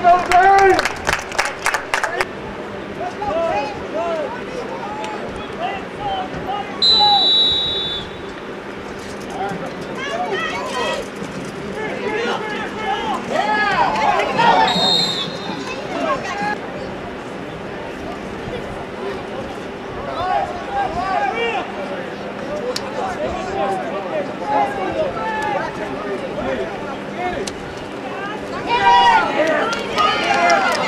Yeah!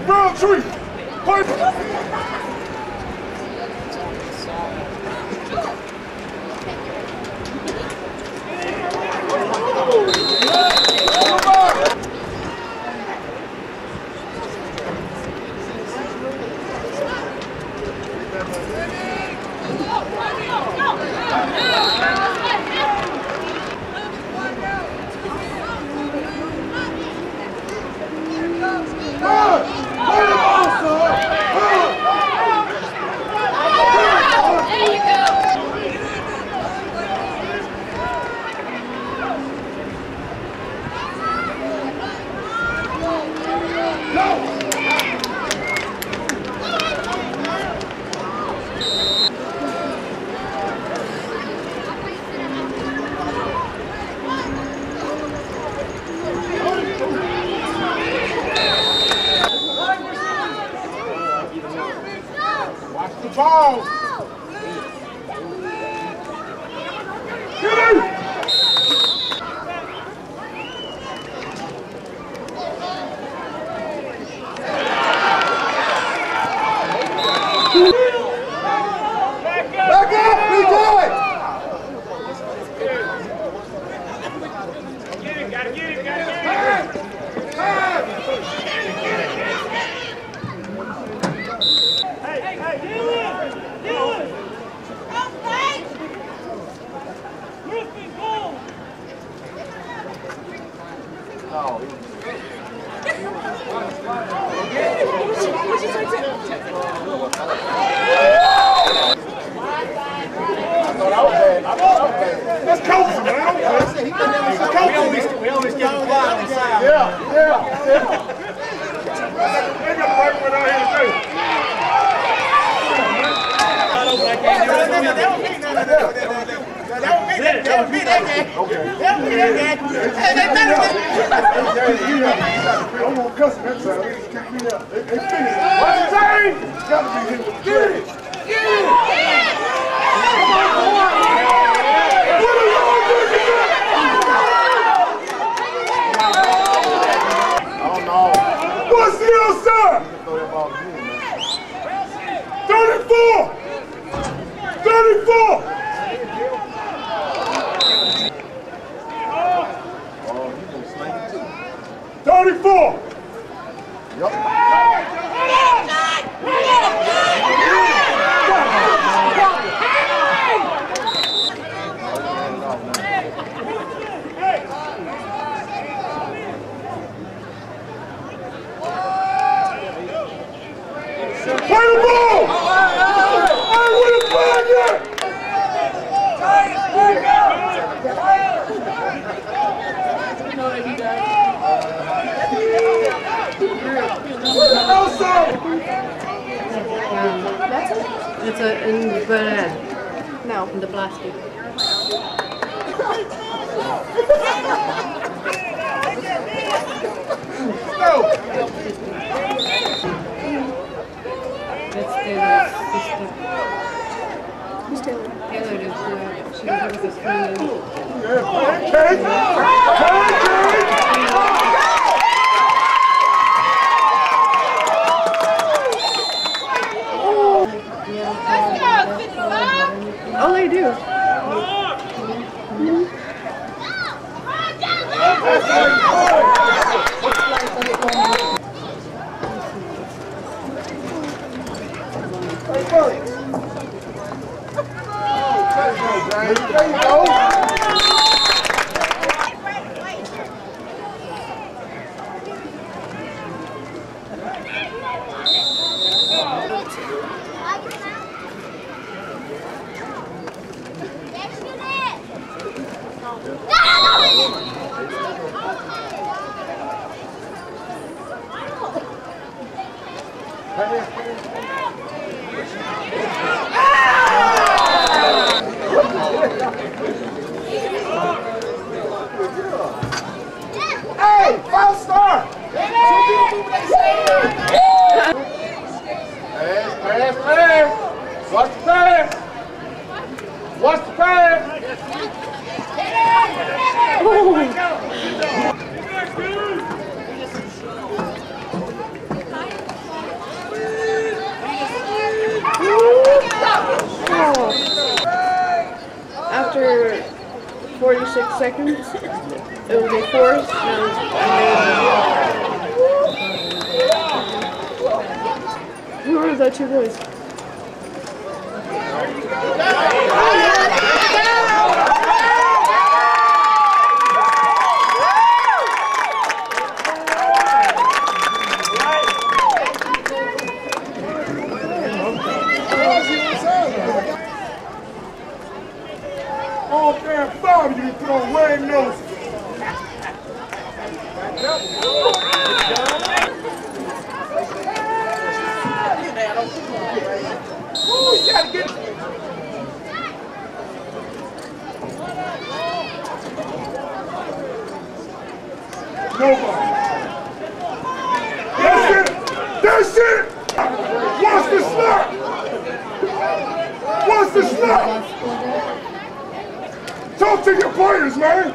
Roundtree! Fight! Ball! Get him! Back up! Be good! Gotta get him! That's coaching, man. We always get him quiet on the side. Yeah. They got the right one out here today. That would be that game. Okay. That would be that game. Hey, they better I'm gonna cuss that side. They just kick me out. They finish it. What's the time? Gotta be hit with the get it. Get it. Come on, boy. What are y'all doing? Oh no. What's the outside? 34. 34. Yep. Play the ball! I would have played it! It's in the bread. No, in the plastic. Go! That's Taylor's sister. Who's Taylor? Taylor is she was with his friend. Oh, they do. There you go. Hey, foul star! Pass. Watch the pass. Watch the pass. 6 seconds. It was a force. Who are the two boys? Oh, damn, foul you put on red noses. You gotta get nobody. That's it! That's it! What's the slap? What's the slap? Talk to your players, man!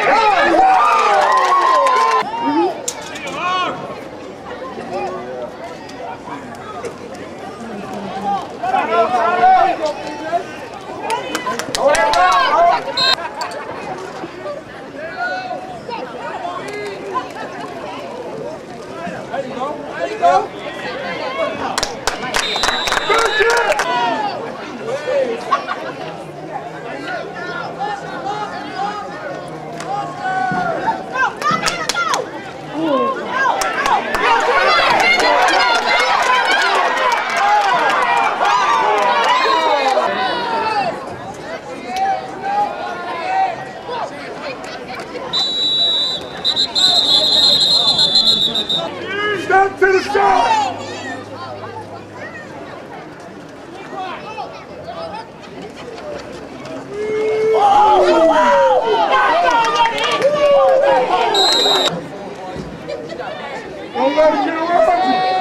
There you go. There you go. Step to the side! Don't let him get around you!